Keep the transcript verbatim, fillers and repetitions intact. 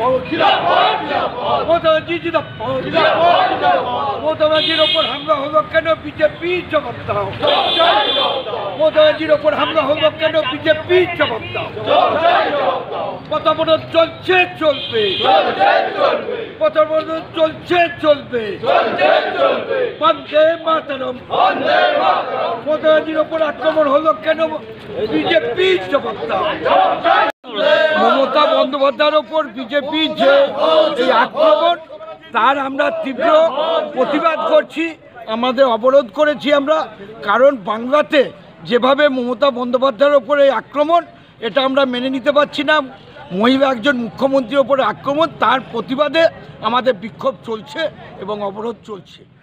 মোদাবাজির ওপর হামলা হলো কেন? বিজেপি জবাব দাও। মোদাবাজির ওপর হামলা হলো কেন? বিজেপি জবাব দাও। পথবরোধ চলছে, চলবে। পথবরোধ চলছে, চলবে। বন্দে মাতরম। মোদাবাজির ওপর আক্রমণ হলো কেন? বিজেপি জবাব দাও। মমতা বন্দ্যোপাধ্যায়ের ওপর বিজেপি যে এই আক্রমণ, তার আমরা তীব্র প্রতিবাদ করছি। আমাদের অবরোধ করেছি আমরা, কারণ বাংলাতে যেভাবে মমতা বন্দ্যোপাধ্যায়ের ওপর এই আক্রমণ, এটা আমরা মেনে নিতে পারছি না। মহিলা একজন মুখ্যমন্ত্রীর ওপরে আক্রমণ, তার প্রতিবাদে আমাদের বিক্ষোভ চলছে এবং অবরোধ চলছে।